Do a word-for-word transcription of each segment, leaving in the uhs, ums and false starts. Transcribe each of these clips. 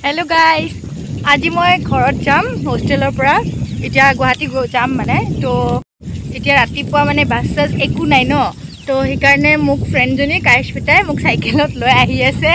Hello guys, আজি মই ঘৰত যাম হোষ্টেলৰ পৰা এতিয়া গুৱাহাটী যাম মানে তো এতিয়া ৰাতিপুৱা মানে বাছ চাছ একো নাই ন তো সেইকাৰণে মোক ফ্ৰেণ্ডজনী কাইশপিতাই মোক চাইকেলত লৈ আহি আছে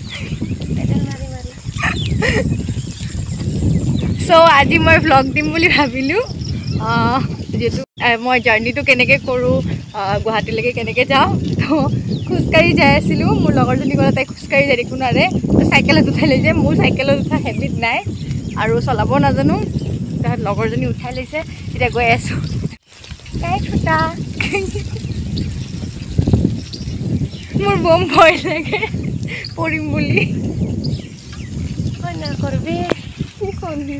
সো আজি মই ভ্লগ দিম বুলি ভাবিলোঁ যেহেতু মই জাৰ্নিটো কেনেকৈ কৰোঁ গুৱাহাটীলৈকে কেনেকৈ যাওঁ তো খোজকাঢ়ি যাই আছিলোঁ মোৰ লগৰজনী ক'লে তাই খোজকাঢ়ি যাই একো নোৱাৰে চাইকেলত উঠাই লৈ যায় মোৰ চাইকেলত উঠা হেবিট নাই আৰু চলাব নাজানো তাত লগৰজনী উঠাই লৈছে এতিয়া গৈ আছোঁ তাই ছোটা মোৰ বম ভয় লাগে পৰিম বুলি নকৰবি কি কৰিবি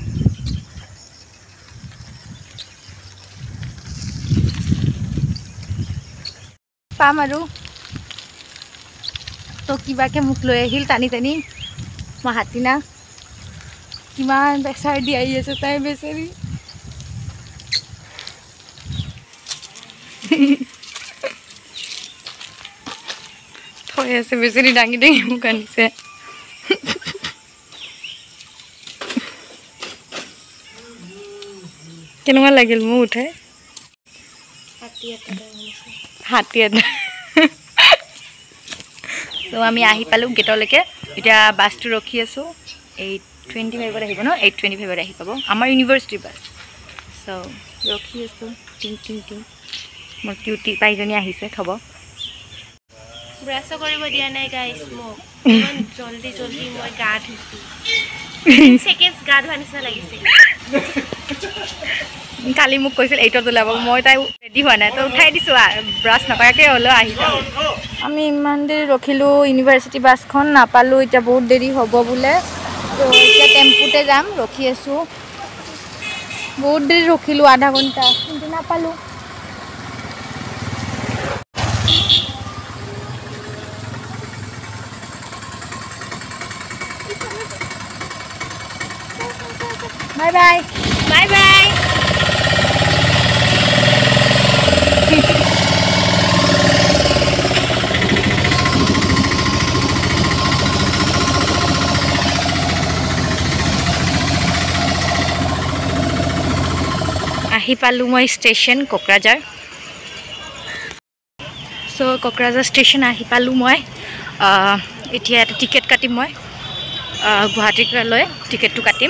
পাম আৰু তো কিবাকে মোক লৈ আহিল টানি টানি মই হাতীনা কিমান বেচাৰ দি আহি আছে তাই বেচাৰি থৈ আছে বেচাৰি দাঙি দাঙি মোক আনিছে কেনেকুৱা লাগিল মোক উঠাই হাতী এটা তো আমি আহি পালোঁ গেটলৈকে এতিয়া বাছটো ৰখি আছোঁ এইট টুৱেণ্টি ফাইভত আহিব ন এইট টুৱেণ্টি ফাইভত আহি পাব আমাৰ ইউনিভাৰ্চিটিৰ বাছ চ' ৰখি আছোঁ টিং টিং টিং মোৰ কিউটি পাইজনী আহিছে থ'ব ব্ৰাছো কৰিব দিয়া নাই গাইছ মোক ইমান জলদি জলদি মই গা ধুইছোঁ ছেকেণ্ডছ গা ধোৱা নিচিনা লাগিছে কালি মোক কৈছিল এইটত ওলাব মই তাই ৰেডি হোৱা নাই তো উঠাই দিছোঁ ব্ৰাছ নকৰাকৈ হ'লেও আহি যাওঁ আমি ইমান দেৰি ৰখিলোঁ ইউনিভাৰ্চিটি বাছখন নাপালোঁ এতিয়া বহুত দেৰি হ'ব বোলে তো এতিয়া টেম্পুতে যাম ৰখি আছোঁ বহুত দেৰি ৰখিলোঁ আধা ঘণ্টা কিন্তু নাপালোঁ বাই বাই বাই বাই আহি পালোঁ মই ষ্টেচন কোকৰাঝাৰ চ' কোকৰাঝাৰ ষ্টেচন আহি পালোঁ মই এতিয়া এটা টিকেট কাটিম মই গুৱাহাটীলৈ টিকেটটো কাটিম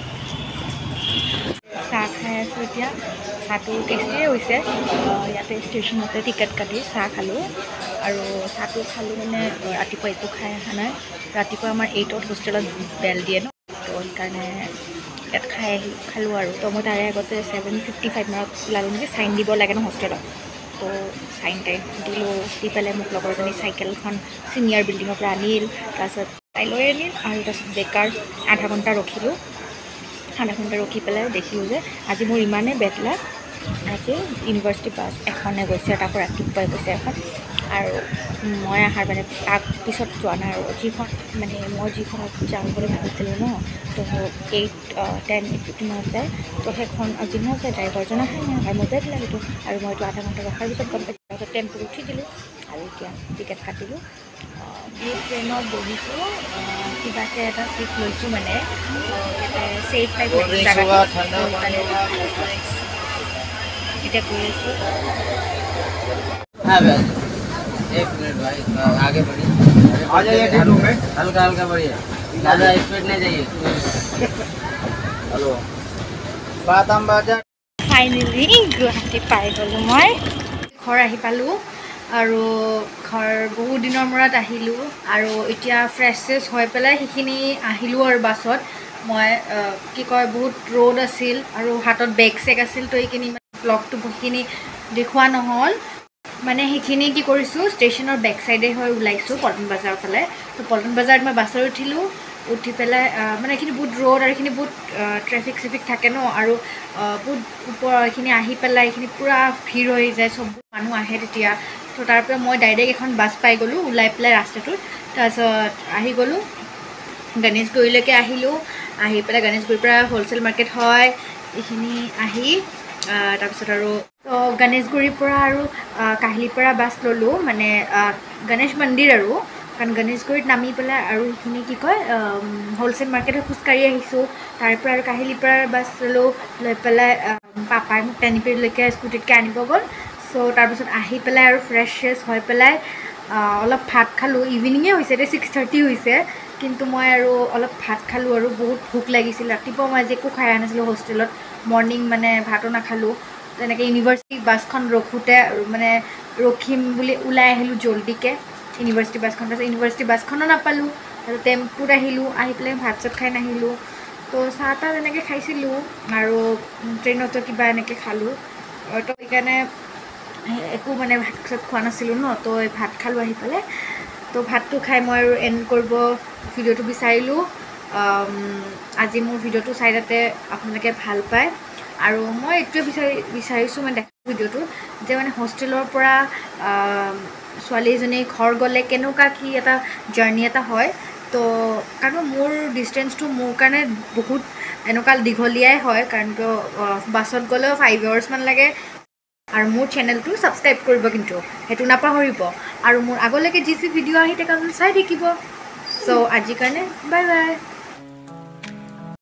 চাহ খাই আছোঁ এতিয়া চাহটো টেষ্টিয়ে হৈছে ইয়াতে ষ্টেচনতে টিকেট কাটি চাহ খালোঁ আৰু চাহটো খালোঁ মানে ৰাতিপুৱা একো খাই অহা নাই ৰাতিপুৱা আমাৰ এইটত হোষ্টেলত বেল দিয়ে ন তো সেইকাৰণে ইয়াত খাই আহি খালোঁ আৰু তো মই তাৰে আগতে ছেভেন ফিফটি ফাইভ মানত ওলালোঁ নেকি চাইন দিব লাগে ন হোষ্টেলত তো চাইন টাইন দিলোঁ দি পেলাই মোক লগৰজনী চাইকেলখন ছিনিয়ৰ বিল্ডিঙৰ পৰা আনিল তাৰপিছত তাই লৈ আনিল আৰু তাৰপিছত বেকাৰ আধা ঘণ্টা ৰখিলোঁ আধা ঘণ্টা ৰখি পেলাই দেখিলোঁ যে আজি মোৰ ইমানেই বেড লাক আজি ইউনিভাৰ্চিটি বাছ এখনে গৈছে তাকো ৰাতিপুৱাই গৈছে এখন আৰু মই অহাৰ মানে তাক পিছত যোৱা নাই আৰু যিখন মানে মই যিখনত যাম বুলি ভাবিছিলোঁ ন তো এইট টেন ফিফটি মানত যায় তো সেইখন আজি নাযায় ড্ৰাইভাৰজন আহে নাই আৰু মোৰ বেড লাগিলোঁ আৰু মইতো আধা ঘণ্টা ৰখাৰ পিছত গম পাইছোঁ তাৰপিছত টেম্পুত উঠি দিলোঁ আৰু এতিয়া টিকেট কাটিলোঁ এই ট্ৰেইনত বহিছোঁ কিবাকৈ এটা চিট লৈছোঁ মানে ছেফ টাইপ এতিয়া গৈ আছোঁ एक मिनट भाई आगे बढ़िए आ जाइए हल्का हल्का बढ़िए ज़्यादा स्पीड नहीं जाइए हेलो बादाम बाजार ফাইনেলি গুৱাহাটী পাই গ'লোঁ মই ঘৰ আহি পালোঁ আৰু ঘৰ বহুত দিনৰ মূৰত আহিলোঁ আৰু এতিয়া ফ্ৰেছ চেছ হৈ পেলাই সেইখিনি আহিলোঁ আৰু বাছত মই কি কয় বহুত ৰ'দ আছিল আৰু হাতত বেগ চেগ আছিল তো এইখিনি ব্লগটো বহুতখিনি দেখুওৱা নহ'ল মানে সেইখিনি কি কৰিছোঁ ষ্টেচনৰ বেক চাইডে হৈ ওলাইছোঁ পল্টন বজাৰৰ ফালে তো পল্টন বজাৰত মই বাছত উঠিলোঁ উঠি পেলাই মানে এইখিনি বহুত ৰ'দ আৰু এইখিনি বহুত ট্ৰেফিক চেফিক থাকে ন আৰু বহুত ওপৰ এইখিনি আহি পেলাই এইখিনি পূৰা ভিৰ হৈ যায় চব মানুহ আহে তেতিয়া তো তাৰপৰা মই ডাইৰেক্ট এখন বাছ পাই গ'লোঁ ওলাই পেলাই ৰাস্তাটোত তাৰপিছত আহি গ'লোঁ গণেশগুৰিলৈকে আহিলোঁ আহি পেলাই গণেশগুৰিৰ পৰা হ'লচেল মাৰ্কেট হয় এইখিনি আহি তাৰপিছত আৰু তো গণেশগুৰিৰ পৰা আৰু কাহিলীৰ পৰা বাছ ল'লোঁ মানে গণেশ মন্দিৰ আৰু কাৰণ গণেশগুৰিত নামি পেলাই আৰু সেইখিনি কি কয় হ'লচেল মাৰ্কেটত খোজকাঢ়ি আহিছোঁ তাৰ পৰা আৰু কাহিলীৰ পৰা বাছ ল'লোঁ লৈ পেলাই পাপাই মোক টেনিপিলৈকে স্কুটিতকৈ আনিব গ'ল চ' তাৰপিছত আহি পেলাই আৰু ফ্ৰেছ শ্ৰেছ হৈ পেলাই অলপ ভাত খালোঁ ইভিনিঙে হৈছে এতিয়া ছিক্স থাৰ্টি হৈছে কিন্তু মই আৰু অলপ ভাত খালোঁ আৰু বহুত ভোক লাগিছিল ৰাতিপুৱা মই আজি একো খাই অহা নাছিলোঁ হোষ্টেলত মৰ্ণিং মানে ভাতো নাখালোঁ তেনেকৈ ইউনিভাৰ্চিটি বাছখন ৰখোঁতে মানে ৰখিম বুলি ওলাই আহিলোঁ জল্দিকৈ ইউনিভাৰ্চিটি বাছখন তাৰপিছত ইউনিভাৰ্চিটি বাছখনো নাপালোঁ আৰু টেম্পুত আহিলোঁ আহি পেলাই ভাত চাত খাই নাহিলোঁ তো চাহ তাহ তেনেকৈ খাইছিলোঁ আৰু ট্ৰেইনতো কিবা এনেকৈ খালোঁ তো সেইকাৰণে একো মানে ভাত চাত খোৱা নাছিলোঁ ন তো ভাত খালোঁ আহি পেলাই তো ভাতটো খাই মই আৰু এণ্ড কৰিব ভিডিঅ'টো বিচাৰিলোঁ আজি মোৰ ভিডিঅ'টো চাই যাতে আপোনালোকে ভাল পায় আৰু মই এইটোৱে বিচাৰি বিচাৰিছোঁ মানে দেখা ভিডিঅ'টো যে মানে হোষ্টেলৰ পৰা ছোৱালী এজনী ঘৰ গ'লে কেনেকুৱা কি এটা জাৰ্ণি এটা হয় তো কাৰণ মোৰ ডিষ্টেঞ্চটো মোৰ কাৰণে বহুত এনেকুৱা দীঘলীয়াই হয় কাৰণ কিয় বাছত গ'লেও ফাইভ আৱাৰ্ছমান লাগে আৰু মোৰ চেনেলটো ছাবস্ক্ৰাইব কৰিব কিন্তু সেইটো নাপাহৰিব আৰু মোৰ আগলৈকে যি যি ভিডিঅ' আহি থাকে আপোনালোকে চাই থাকিব চ' আজিৰ কাৰণে বাই বাই